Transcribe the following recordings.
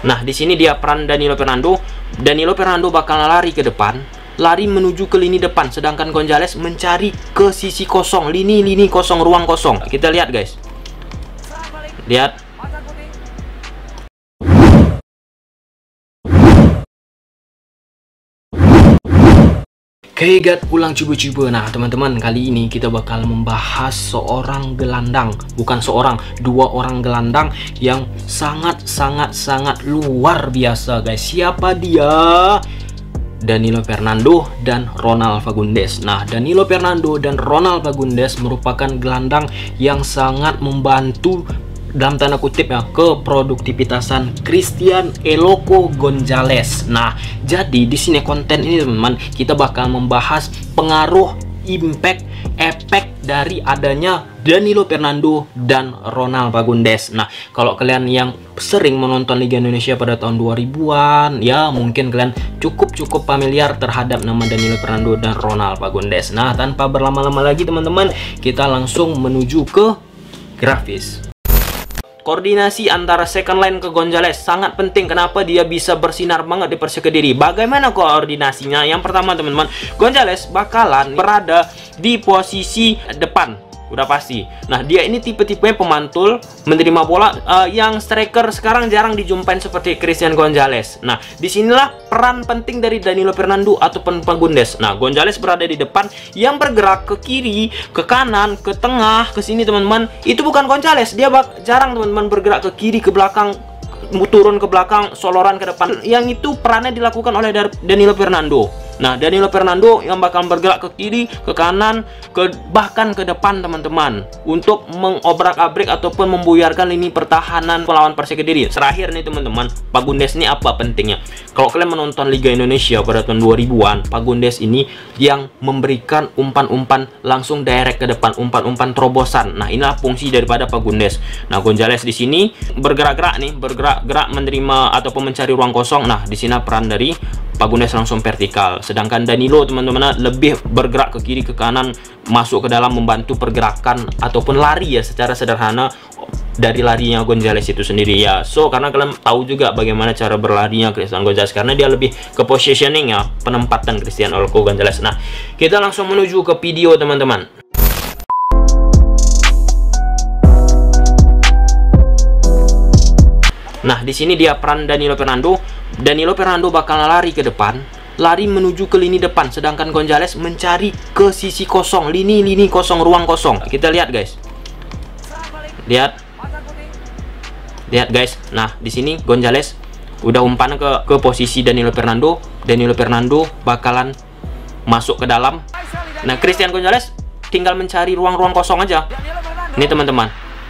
Nah, di sini dia peran Danilo Fernando. Danilo Fernando bakal lari ke depan, lari menuju ke lini depan, sedangkan Gonzalez mencari ke sisi kosong, lini kosong, ruang kosong. Kita lihat guys, lihat. Kegat pulang coba-coba. Nah teman-teman, kali ini kita bakal membahas seorang gelandang, bukan seorang, dua orang gelandang yang sangat luar biasa guys. Siapa dia? Danilo Fernando dan Ronald Fagundes. Nah, Danilo Fernando dan Ronald Fagundes merupakan gelandang yang sangat membantu dalam tanda kutip ya keproduktivitasan Christian Eloko Gonzalez. Nah, jadi di sini konten ini teman-teman kita bakal membahas pengaruh, impact, efek dari adanya Danilo Fernando dan Ronald Fagundes. Nah, kalau kalian yang sering menonton Liga Indonesia pada tahun 2000-an, ya mungkin kalian cukup familiar terhadap nama Danilo Fernando dan Ronald Fagundes. Nah, tanpa berlama-lama lagi teman-teman, kita langsung menuju ke grafis. Koordinasi antara second line ke Gonzalez sangat penting. Kenapa dia bisa bersinar banget di Persik Kediri? Bagaimana koordinasinya? Yang pertama teman-teman, Gonzalez bakalan berada di posisi depan, udah pasti. Nah, dia ini tipe-tipenya pemantul, menerima bola, yang striker sekarang jarang dijumpain seperti Christian Gonzalez. Nah, disinilah peran penting dari Danilo Fernando ataupun Fagundes. Nah, Gonzalez berada di depan, yang bergerak ke kiri, ke kanan, ke tengah, ke sini teman-teman. Itu bukan Gonzalez, dia jarang teman-teman bergerak ke kiri, ke belakang, turun ke belakang, soloran ke depan. Yang itu perannya dilakukan oleh Danilo Fernando. Nah, Danilo Fernando yang bakal bergerak ke kiri, ke kanan, bahkan ke depan teman-teman, untuk mengobrak-abrik ataupun membuyarkan lini pertahanan pelawan Persik Kediri. Terakhir nih teman-teman, Fagundes ini apa pentingnya? Kalau kalian menonton Liga Indonesia pada tahun 2000-an, Fagundes ini yang memberikan umpan-umpan langsung direct ke depan, umpan-umpan terobosan. Nah, inilah fungsi daripada Fagundes. Nah, Gonzalez di sini bergerak-gerak nih, bergerak-gerak menerima ataupun mencari ruang kosong. Nah, di sini peran dari Fagundes langsung vertikal, sedangkan Danilo teman-teman lebih bergerak ke kiri, ke kanan, masuk ke dalam, membantu pergerakan ataupun lari ya, secara sederhana dari larinya Gonzalez itu sendiri ya. So, karena kalian tahu juga bagaimana cara berlarinya Christian Gonzalez, karena dia lebih ke positioning ya, penempatan Christian Eloko Gonzalez. Nah, kita langsung menuju ke video teman-teman. Nah, di sini dia peran Danilo Fernando. Danilo Fernando bakal lari ke depan, lari menuju ke lini depan, sedangkan Gonzalez mencari ke sisi kosong, lini kosong, ruang kosong. Kita lihat guys, lihat guys. Nah, di sini Gonzalez udah umpan ke posisi Danilo Fernando. Danilo Fernando bakalan masuk ke dalam. Nah, Christian Gonzalez tinggal mencari ruang kosong aja. Ini teman-teman,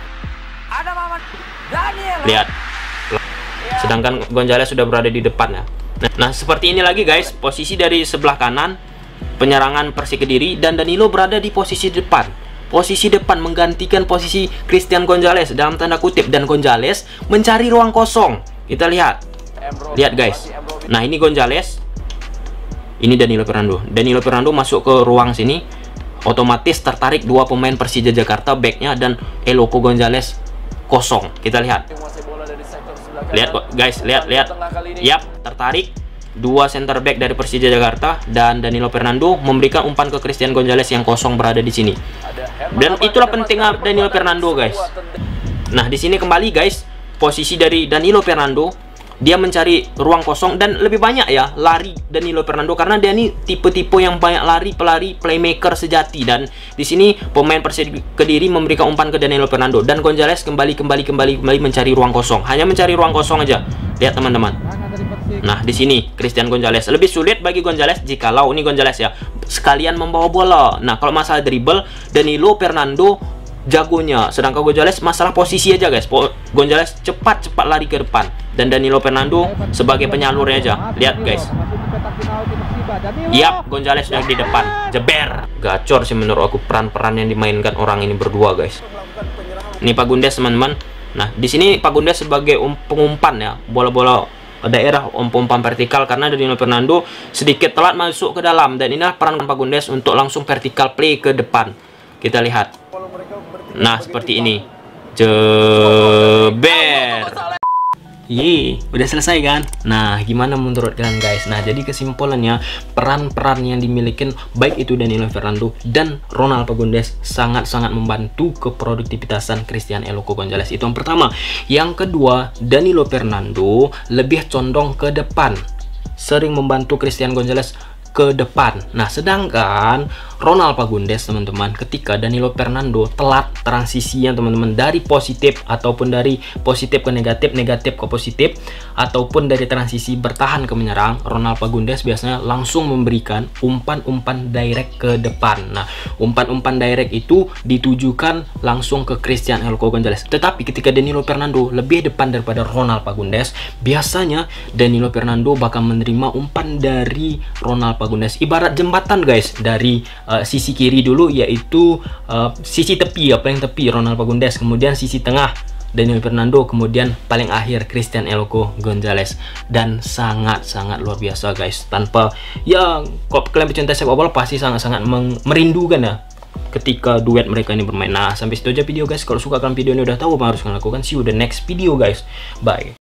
lihat. Sedangkan Gonzalez sudah berada di depan ya. Nah, seperti ini lagi guys, posisi dari sebelah kanan penyerangan Persik Kediri, dan Danilo berada di posisi depan. Posisi depan menggantikan posisi Christian Gonzalez dalam tanda kutip, dan Gonzalez mencari ruang kosong. Kita lihat. Lihat guys. Nah, ini Gonzalez. Ini Danilo Fernando. Danilo Fernando masuk ke ruang sini. Otomatis tertarik dua pemain Persija Jakarta, backnya dan Eloko Gonzalez kosong. Kita lihat. Lihat guys, lihat. Yap, tertarik dua center back dari Persija Jakarta, dan Danilo Fernando memberikan umpan ke Christian Gonzalez yang kosong berada di sini. Dan itulah pentingnya Danilo Fernando guys. Nah, di sini kembali guys, posisi dari Danilo Fernando, dia mencari ruang kosong dan lebih banyak ya lari Danilo Fernando, karena dia ini tipe-tipe yang banyak lari, pelari playmaker sejati. Dan di sini pemain Persik Kediri memberikan umpan ke Danilo Fernando, dan Gonzalez kembali mencari ruang kosong, hanya mencari ruang kosong aja. Lihat teman-teman. Nah, di sini Christian Gonzalez lebih sulit bagi Gonzalez jikalau ini Gonzalez ya sekalian membawa bola. Nah, kalau masalah dribble, Danilo Fernando jagonya, sedangkan Gonzalez masalah posisi aja guys. Gonzalez cepat lari ke depan, dan Danilo Fernando sebagai penyalurnya aja. Lihat guys. Yap, Gonzalez sudah di depan, jeber. Gacor sih menurut aku peran-peran yang dimainkan orang ini berdua guys. Ini Fagundes teman-teman. Nah, di sini Fagundes sebagai pengumpan ya, bola-bola daerah, umpan vertikal, karena Danilo Fernando sedikit telat masuk ke dalam, dan inilah peran Fagundes untuk langsung vertikal play ke depan. Kita lihat. Nah, seperti ini. Jeber. Udah selesai kan? Nah, gimana menurut kalian guys? Nah, jadi kesimpulannya, peran-peran yang dimiliki baik itu Danilo Fernando dan Ronald Pagundes sangat-sangat membantu keproduktivitasan Christian Eloko Gonzalez. Itu yang pertama. Yang kedua, Danilo Fernando lebih condong ke depan, sering membantu Christian Gonzalez ke depan. Nah, sedangkan Ronald Pagundes teman-teman, ketika Danilo Fernando telat transisinya teman-teman, dari positif ataupun dari positif ke negatif, negatif ke positif, ataupun dari transisi bertahan ke menyerang, Ronald Pagundes biasanya langsung memberikan umpan-umpan direct ke depan. Nah, umpan-umpan direct itu ditujukan langsung ke Christian Eloko Gonzalez. Tetapi ketika Danilo Fernando lebih depan daripada Ronald Pagundes, biasanya Danilo Fernando bakal menerima umpan dari Ronald Pagundes, ibarat jembatan guys, dari sisi kiri dulu, yaitu sisi tepi, paling tepi Ronald Pagundes, kemudian sisi tengah Danilo Fernando, kemudian paling akhir Christian Eloko Gonzalez. Dan sangat-sangat luar biasa guys. Tanpa ya, kalau kalian pecinta sepak bola pasti sangat-sangat merindukan ya ketika duet mereka ini bermain. Nah, sampai situ aja video guys. Kalau suka kalian video ini, udah tahu apa harus kalian lakukan. See you the next video guys. Bye.